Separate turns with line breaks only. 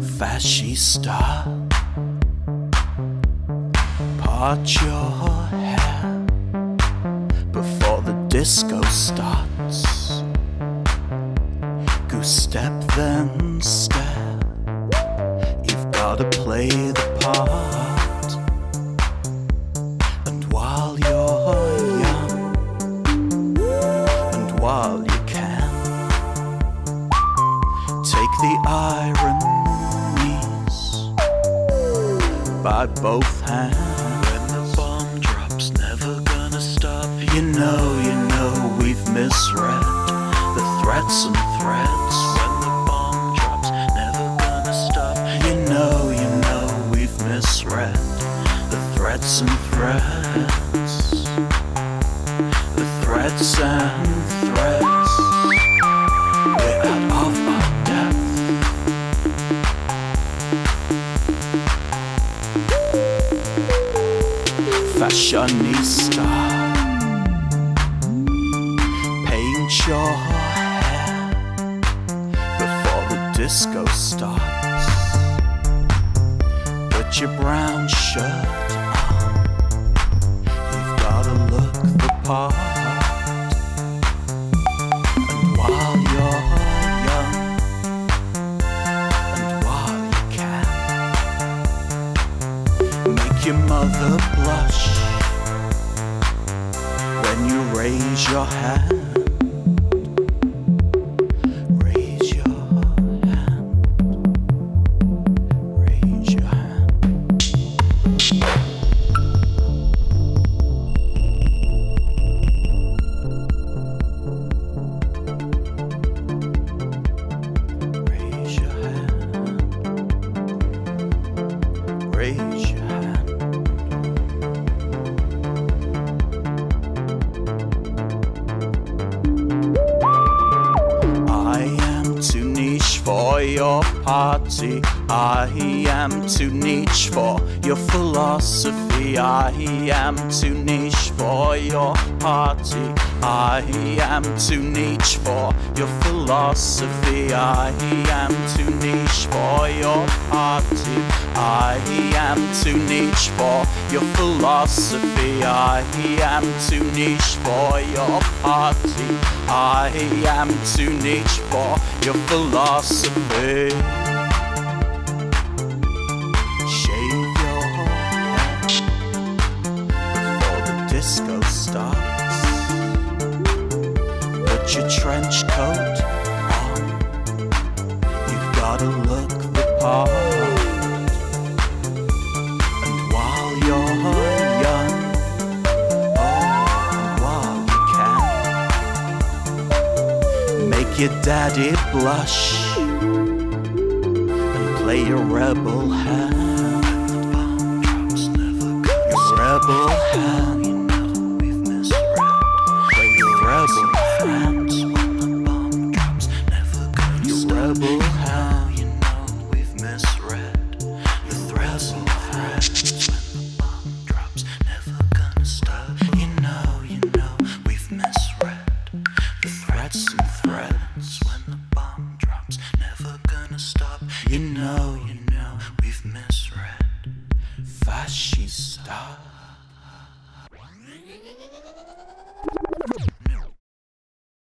Fascista, part your hair before the disco starts. Goose step, then stare. You've gotta play the part. And while you're young, and while you can, take the ironies by both hands.
When the bomb drops, never gonna stop.
You know we've misread the threats and threads.
When the bomb drops, never gonna stop.
You know we've misread the threats and threads. The threats and threads. We're out of our depth. Fashionista, paint your hair before the disco starts. Put your brown shirt on. You've gotta look the part. And while you're young, and while you can, make your mother blush when you raise your hand. Raise your hand. Raise your hand. Raise your hand. Raise your hand. For your party, I am too niche for your philosophy. I am too niche for your party. I am too niche for your philosophy. I am too niche for your party. I am too niche for your philosophy. I am too niche for your party. I am too niche for your philosophy. Shave your head before the disco starts. Put your trench coat on. You've gotta look the part. And while you're young, and while you can, make your daddy blush and play your rebel hand. Your rebel hand.
You know we've misread.
Play your rebel hand.
When the bomb drops, never gonna
Your
stop.
rebel hand.
You know we've misread the threats and threats. When the bomb drops, never gonna stop. You know we've misread the threats and threats. When the bomb drops, never gonna stop.
You know
we've misread.
Fascista.